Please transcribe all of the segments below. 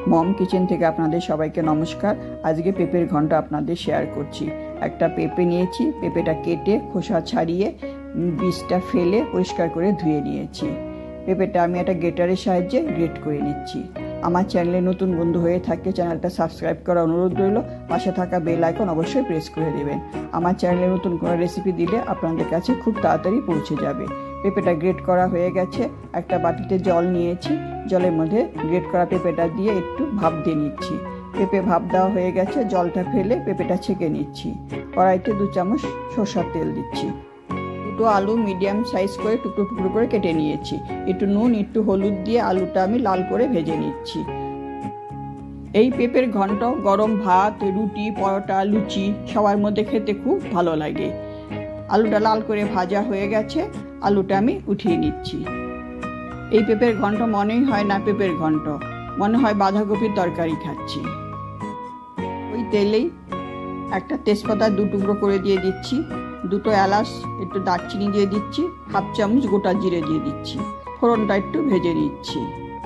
মম kitchen থেকে আপনাদের সবাইকে নমস্কার। আজকে পেঁপের ঘন্ট আপনাদের শেয়ার করছি। একটা পেঁপে নিয়েছি, পেঁপেটা কেটে খোসা ছাড়িয়ে বীজটা ফেলে পরিষ্কার করে ধুয়ে নিয়েছি। পেঁপেটা আমি একটা গ্রেটারের সাহায্যে গ্রেট করে নিচ্ছি। আমার চ্যানেলে নতুন বন্ধু হয়ে থাকলে চ্যানেলটা সাবস্ক্রাইব করার অনুরোধ রইল। পাশে থাকা বেল আইকন অবশ্যই প্রেস করে দেবেন। আমার চ্যানেলে নতুন কোনো রেসিপি দিলে আপনাদের কাছে খুব তাড়াতাড়ি পৌঁছে যাবে। পেঁপেটা গ্রেট করা হয়ে গেছে। একটা বাটিতে জল নিয়েছি, জলের মধ্যে গ্রেট করা পেঁপেটা দিয়ে একটু ভাপ দিয়ে নিচ্ছি। পেঁপে ভাপ দেওয়া হয়ে গেছে, জলটা ফেলে পেঁপেটা ছেঁকে নিচ্ছি। কড়াইতে 2 চামচ সরষের তেল দিচ্ছি। দুটো আলু মিডিয়াম সাইজ করে টুকরো টুকরো করে কেটে নিয়েছি। একটু নুন একটু হলুদ দিয়ে আলুটা আমি লাল করে ভেজে নিচ্ছি। এই পেঁপের ঘন্ট গরম ভাত, রুটি, পরোটা, লুচি সবার মধ্যে খেতে খুব ভালো লাগে। আলুটা লাল করে ভাজা হয়ে গেছে, আলুটা আমি উঠিয়ে নিচ্ছি। এই পেঁপের ঘন্ট মনেই হয় না পেঁপের ঘন্ট, মনে হয় বাঁধাকপির তরকারি খাচ্ছি। ওই তেলেই একটা তেজপাতা 2 টুকরো করে দিয়ে দিচ্ছি, 2টো এলাচ, একটু দারচিনি দিয়ে দিচ্ছি, 1/2 চামচ গোটা জিরে দিয়ে দিচ্ছি। ফোড়নটা একটু ভেজে নিচ্ছি।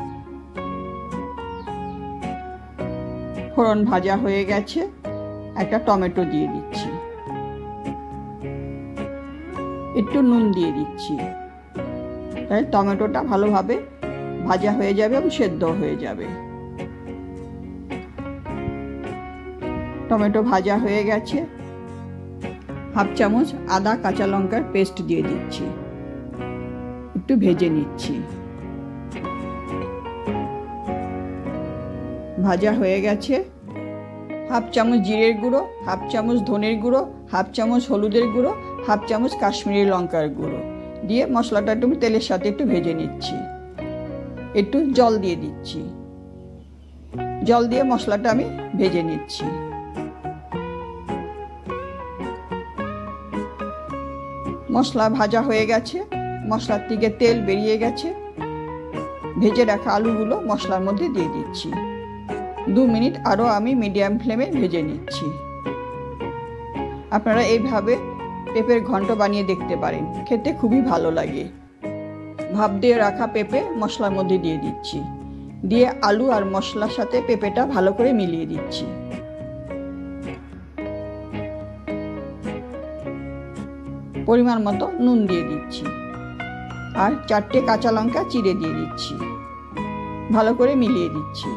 ফোড়ন ভাজা হয়ে গেছে, একটা টমেটো দিয়ে দিচ্ছি, একটু নুন দিয়ে দিচ্ছি। তাই টমেটোটা ভালোভাবে ভাজা হয়ে যাবে এবং সেদ্ধ হয়ে যাবে। টমেটো ভাজা হয়ে গেছে, 1/2 চামচ আদা কাঁচা লঙ্কার পেস্ট দিয়ে দিচ্ছি, একটু ভেজে নিচ্ছি। ভাজা হয়ে গেছে। 1/2 চামচ জিরের গুঁড়ো, 1/2 চামচ ধনের গুঁড়ো, 1/2 চামচ হলুদের গুঁড়ো, 1/2 চামচ কাশ্মীরি লঙ্কার গুঁড়ো দিয়ে মশলাটা একটু তেলের সাথে একটু ভেজে নিচ্ছি। একটু জল দিয়ে দিচ্ছি, জল দিয়ে মশলাটা আমি ভেজে নিচ্ছি। মশলা ভাজা হয়ে গেছে, মশলার থেকে তেল বেরিয়ে গেছে। ভেজে রাখা আলুগুলো মশলার মধ্যে দিয়ে দিচ্ছি। 2 মিনিট আরও আমি মিডিয়াম ফ্লেমে ভেজে নিচ্ছি। আপনারা এইভাবে পেঁপের ঘন্ট বানিয়ে দেখতে পারেন, খেতে খুবই ভালো লাগে। ভাপ দিয়ে রাখা পেঁপে মশলার মধ্যে দিয়ে দিচ্ছি, দিয়ে আলু আর মশলার সাথে পেঁপেটা ভালো করে মিলিয়ে দিচ্ছি। পরিমাণ মতো নুন দিয়ে দিচ্ছি আর 4টে কাঁচা লঙ্কা চিড়ে দিয়ে দিচ্ছি। ভালো করে মিলিয়ে দিচ্ছি।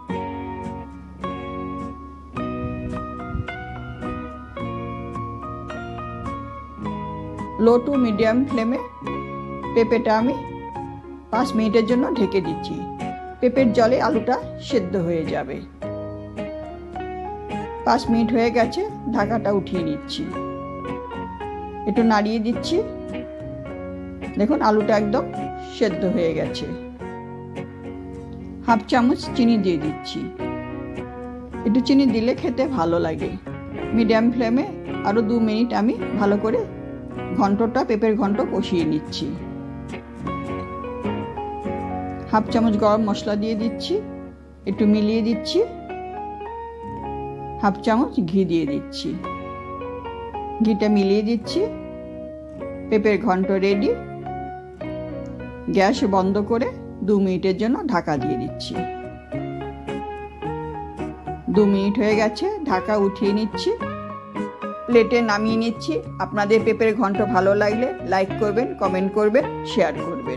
লো টু মিডিয়াম ফ্লেমে পেঁপেটা আমি 5 মিনিটের জন্য ঢেকে দিচ্ছি। পেঁপের জলে আলুটা সেদ্ধ হয়ে যাবে। 5 মিনিট হয়ে গেছে, ঢাকাটা উঠিয়ে নিচ্ছি। একটু নাড়িয়ে দিচ্ছি। দেখুন আলুটা একদম সেদ্ধ হয়ে গেছে। 1/2 চামচ চিনি দিয়ে দিচ্ছি। একটু চিনি দিলে খেতে ভালো লাগে। মিডিয়াম ফ্লেমে আরও 2 মিনিট আমি ভালো করে ঘন্টটা পেঁপের ঘন্ট কষিয়ে নিচ্ছি। 1/2 চামচ গরম মশলা দিয়ে দিচ্ছি, একটু মিলিয়ে দিচ্ছি। 1/2 চামচ ঘি দিয়ে দিচ্ছি, ঘিটা মিলিয়ে দিচ্ছি। পেঁপের ঘন্ট রেডি। গ্যাস বন্ধ করে 2 মিনিটের জন্য ঢাকা দিয়ে দিচ্ছি। 2 মিনিট হয়ে গেছে, ঢাকা উঠিয়ে নিচ্ছি। প্লেটে নামিয়ে নিচ্ছি। আপনাদের পেঁপের ঘন্ট ভালো লাগলে লাইক করবেন, কমেন্ট করবেন, শেয়ার করবেন।